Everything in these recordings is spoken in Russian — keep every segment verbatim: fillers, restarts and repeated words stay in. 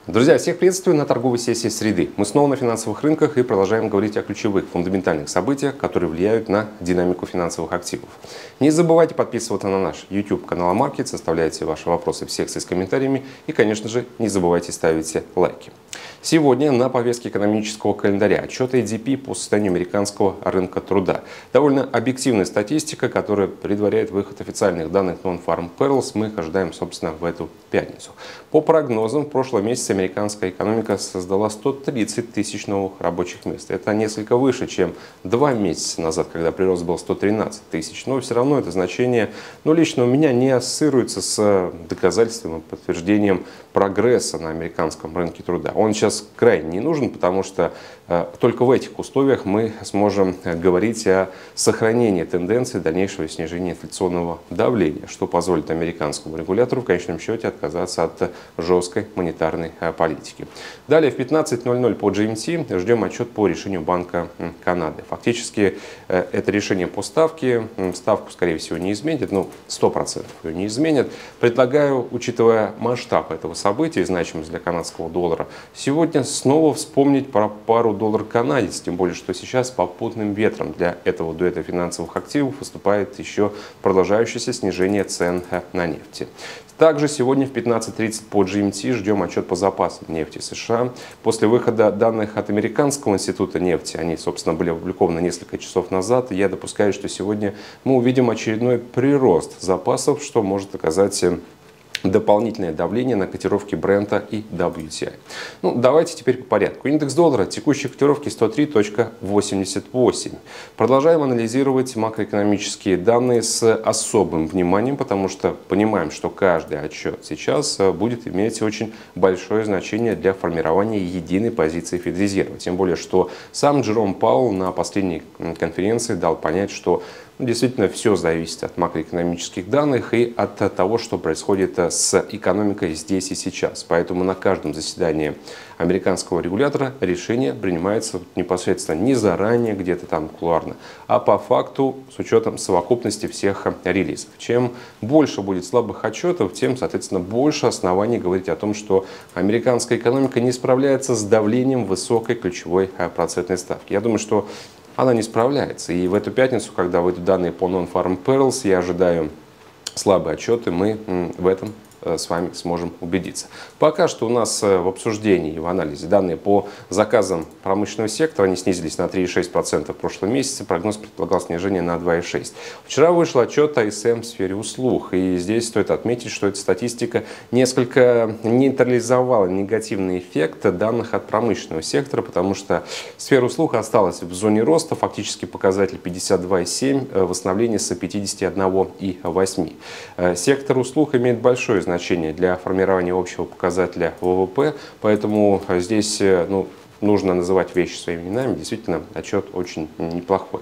Друзья, всех приветствую на торговой сессии среды. Мы снова на финансовых рынках и продолжаем говорить о ключевых фундаментальных событиях, которые влияют на динамику финансовых активов. Не забывайте подписываться на наш YouTube канал Markets, оставляйте ваши вопросы в секции с комментариями и, конечно же, не забывайте ставить лайки. Сегодня на повестке экономического календаря отчет эй ди пи по состоянию американского рынка труда. Довольно объективная статистика, которая предваряет выход официальных данных Non-Farm Payrolls. Мы их ожидаем, собственно, в эту пятницу. По прогнозам, в прошлом месяце американская экономика создала сто тридцать тысяч новых рабочих мест. Это несколько выше, чем два месяца назад, когда прирост был сто тринадцать тысяч. Но все равно это значение, ну, лично у меня не ассоциируется с доказательством и подтверждением прогресса на американском рынке труда. Он сейчас крайне не нужен, потому что э, только в этих условиях мы сможем говорить о сохранении тенденции дальнейшего снижения инфляционного давления, что позволит американскому регулятору в конечном счете отказаться от жесткой монетарной э, политики. Далее в пятнадцать ноль ноль по джи эм ти ждем отчет по решению Банка Канады. Фактически э, это решение по ставке. Ставку, скорее всего, не изменит, ну, сто процентов ее не изменит. Предлагаю, учитывая масштаб этого события и значимость для канадского доллара, сегодня снова вспомнить про пару доллар-канадец, тем более, что сейчас попутным ветром для этого дуэта финансовых активов выступает еще продолжающееся снижение цен на нефть. Также сегодня в пятнадцать тридцать по джи эм ти ждем отчет по запасам нефти США. После выхода данных от Американского института нефти, они, собственно, были опубликованы несколько часов назад, я допускаю, что сегодня мы увидим очередной прирост запасов, что может оказать дополнительное давление на котировки Брента и дабл ю ти ай. Ну, давайте теперь по порядку. Индекс доллара, текущие котировки сто три восемьдесят восемь. Продолжаем анализировать макроэкономические данные с особым вниманием, потому что понимаем, что каждый отчет сейчас будет иметь очень большое значение для формирования единой позиции Федрезерва. Тем более, что сам Джером Пауэлл на последней конференции дал понять, что ну, действительно все зависит от макроэкономических данных и от того, что происходит с экономикой здесь и сейчас. Поэтому на каждом заседании американского регулятора решение принимается непосредственно не заранее, где-то там кулуарно, а по факту с учетом совокупности всех релизов. Чем больше будет слабых отчетов, тем, соответственно, больше оснований говорить о том, что американская экономика не справляется с давлением высокой ключевой процентной ставки. Я думаю, что она не справляется. И в эту пятницу, когда выйдут данные по Non-Farm Payrolls, я ожидаю слабые отчеты, мы в этом с вами сможем убедиться. Пока что у нас в обсуждении и в анализе данные по заказам промышленного сектора, они снизились на три и шесть десятых процента в прошлом месяце, прогноз предполагал снижение на два и шесть десятых процента. Вчера вышел отчет эй эс эм в сфере услуг, и здесь стоит отметить, что эта статистика несколько нейтрализовала негативный эффект данных от промышленного сектора, потому что сфера услуг осталась в зоне роста, фактически показатель пятьдесят два и семь десятых, восстановление с пятидесяти одного и восьми десятых. Сектор услуг имеет большое значение для формирования общего показателя вэ вэ пэ, поэтому здесь ну, нужно называть вещи своими именами. Действительно, отчет очень неплохой.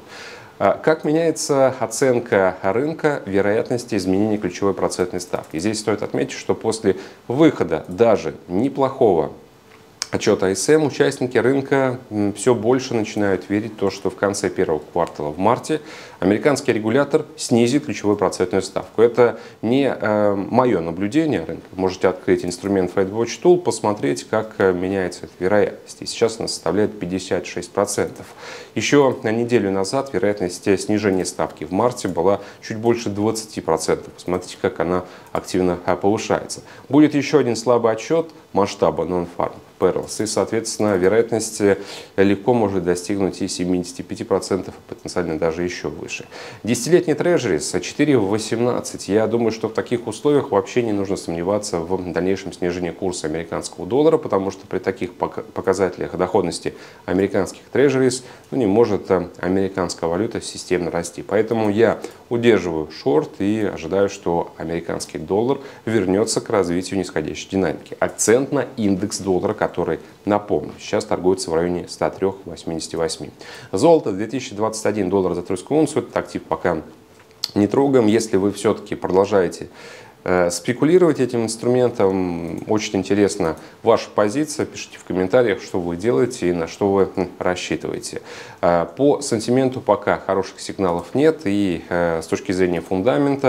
Как меняется оценка рынка вероятности изменения ключевой процентной ставки? Здесь стоит отметить, что после выхода даже неплохого отчета эй эс эм участники рынка все больше начинают верить в то, что в конце первого квартала в марте американский регулятор снизит ключевую процентную ставку. Это не э, мое наблюдение рынка. Можете открыть инструмент FedWatch Tool, посмотреть, как меняется эта вероятность. И сейчас она составляет пятьдесят шесть процентов. Еще на неделю назад вероятность снижения ставки в марте была чуть больше двадцати процентов. Посмотрите, как она активно повышается. Будет еще один слабый отчет масштаба Non-Farm Payrolls, и, соответственно, вероятность легко может достигнуть и семидесяти пяти процентов, потенциально даже еще выше. Десятилетний трежерис четыре восемнадцать. Я думаю, что в таких условиях вообще не нужно сомневаться в дальнейшем снижении курса американского доллара, потому что при таких показателях доходности американских трежерис ну, не может американская валюта системно расти. Поэтому я удерживаю шорт и ожидаю, что американский доллар вернется к развитию нисходящей динамики. Акцент на индекс доллара, который, напомню, сейчас торгуется в районе ста трёх восьмидесяти восьми. Золото две тысячи двадцать один доллар за тройскую унцию. Этот актив пока не трогаем. Если вы все-таки продолжаете э, спекулировать этим инструментом, очень интересна ваша позиция. Пишите в комментариях, что вы делаете и на что вы рассчитываете. Э, по сантименту пока хороших сигналов нет. И э, с точки зрения фундамента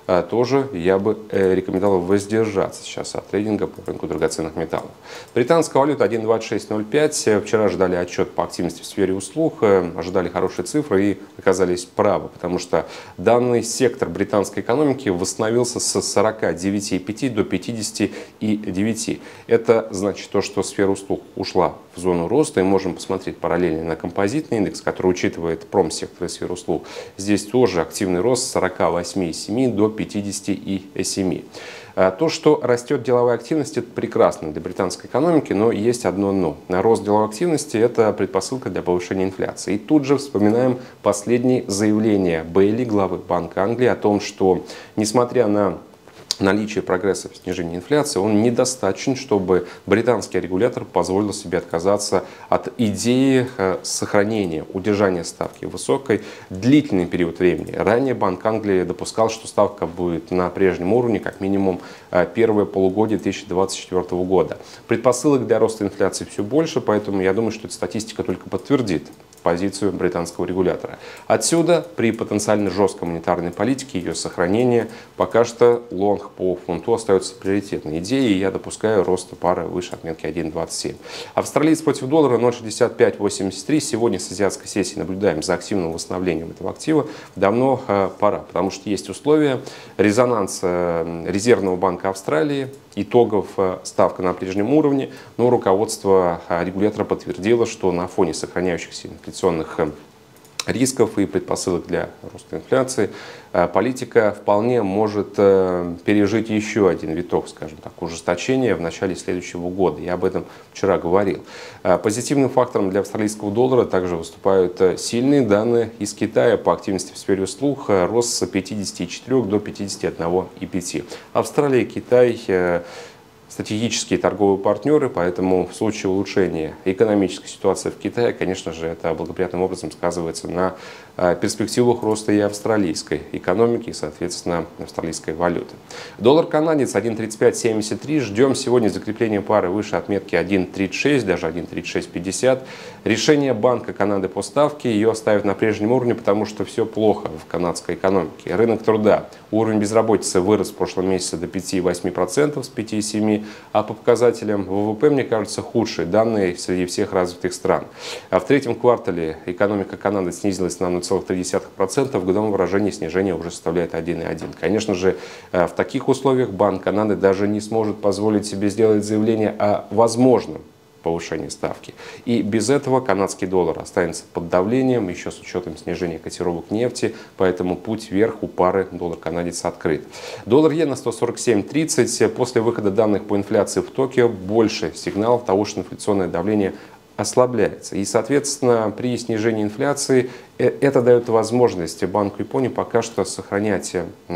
тоже я бы рекомендовал воздержаться сейчас от трейдинга по рынку драгоценных металлов. Британская валюта один двадцать шесть ноль пять. Вчера ждали отчет по активности в сфере услуг, ожидали хорошие цифры и оказались правы, потому что данный сектор британской экономики восстановился с сорока девяти и пяти до пятидесяти девяти. Это значит то, что сфера услуг ушла в зону роста, и можем посмотреть параллельно на композитный индекс, который учитывает промсектор и сферу услуг. Здесь тоже активный рост с сорока восьми и семи до пятидесяти семи. То, что растет деловая активность, это прекрасно для британской экономики, но есть одно но. Рост деловой активности – это предпосылка для повышения инфляции. И тут же вспоминаем последние заявления Бейли, главы Банка Англии, о том, что несмотря на наличие прогресса в снижении инфляции, он недостаточен, чтобы британский регулятор позволил себе отказаться от идеи сохранения, удержания ставки высокой длительный период времени. Ранее Банк Англии допускал, что ставка будет на прежнем уровне как минимум первое полугодие две тысячи двадцать четвёртого года. Предпосылок для роста инфляции все больше, поэтому я думаю, что эта статистика только подтвердит позицию британского регулятора. Отсюда, при потенциально жесткой монетарной политике, ее сохранение, пока что лонг по фунту остается приоритетной идеей, и я допускаю рост пары выше отметки один двадцать семь. Австралиец против доллара ноль шестьдесят пять восемьдесят три. Сегодня с азиатской сессии наблюдаем за активным восстановлением этого актива. Давно э, пора, потому что есть условия. Резонанс э, Резервного банка Австралии, итогов э, ставка на прежнем уровне, но руководство э, регулятора подтвердило, что на фоне сохраняющихся инфляционных э, рисков и предпосылок для роста инфляции, политика вполне может пережить еще один виток, скажем так, ужесточения в начале следующего года. Я об этом вчера говорил. Позитивным фактором для австралийского доллара также выступают сильные данные из Китая по активности в сфере услуг, рост с пятидесяти четырёх до пятидесяти одного и пяти. Австралия, Китай стратегические торговые партнеры, поэтому в случае улучшения экономической ситуации в Китае, конечно же, это благоприятным образом сказывается на перспективах роста и австралийской экономики, и, соответственно, австралийской валюты. Доллар-канадец один тридцать пять семьдесят три. Ждем сегодня закрепления пары выше отметки один тридцать шесть, даже один тридцать шесть пятьдесят. Решение Банка Канады по ставке ее оставит на прежнем уровне, потому что все плохо в канадской экономике. Рынок труда. Уровень безработицы вырос в прошлом месяце до пяти и восьми процентов с пяти и семи процентов, а по показателям ВВП, мне кажется, худшие данные среди всех развитых стран. А в третьем квартале экономика Канады снизилась на ноль целых три десятых процента, в годовом выражении снижение уже составляет один и один. Конечно же, в таких условиях Банк Канады даже не сможет позволить себе сделать заявление о возможном повышения ставки. И без этого канадский доллар останется под давлением, еще с учетом снижения котировок нефти, поэтому путь вверх у пары доллар-канадец открыт. Доллар-иена сто сорок семь тридцать. После выхода данных по инфляции в Токио больше сигналов того, что инфляционное давление ослабляется. И, соответственно, при снижении инфляции это дает возможность Банку Японии пока что сохранять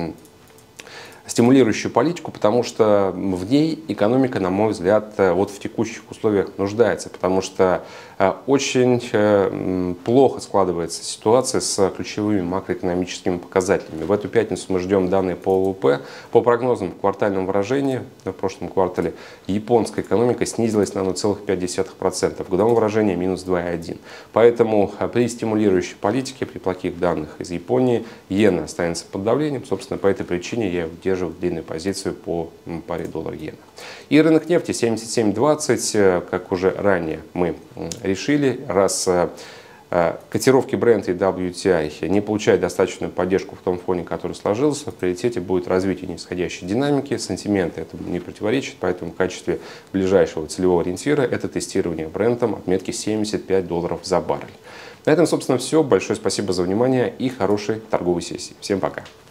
стимулирующую политику, потому что в ней экономика, на мой взгляд, вот в текущих условиях нуждается, потому что очень плохо складывается ситуация с ключевыми макроэкономическими показателями. В эту пятницу мы ждем данные по ВВП. По прогнозам в квартальном выражении в прошлом квартале японская экономика снизилась на ноль целых пять десятых процента, в годовом выражении минус два и одна. Поэтому при стимулирующей политике, при плохих данных из Японии, иена останется под давлением. Собственно, по этой причине я удерживаю длинную позицию по паре доллар-иена. И рынок нефти семьдесят семь двадцать, как уже ранее мы решили, раз котировки Brent и дабл ю ти ай не получают достаточную поддержку в том фоне, который сложился, в приоритете будет развитие нисходящей динамики, сантименты этому не противоречат, поэтому в качестве ближайшего целевого ориентира это тестирование Brent'ом отметки семьдесят пять долларов за баррель. На этом, собственно, все. Большое спасибо за внимание и хорошей торговой сессии. Всем пока!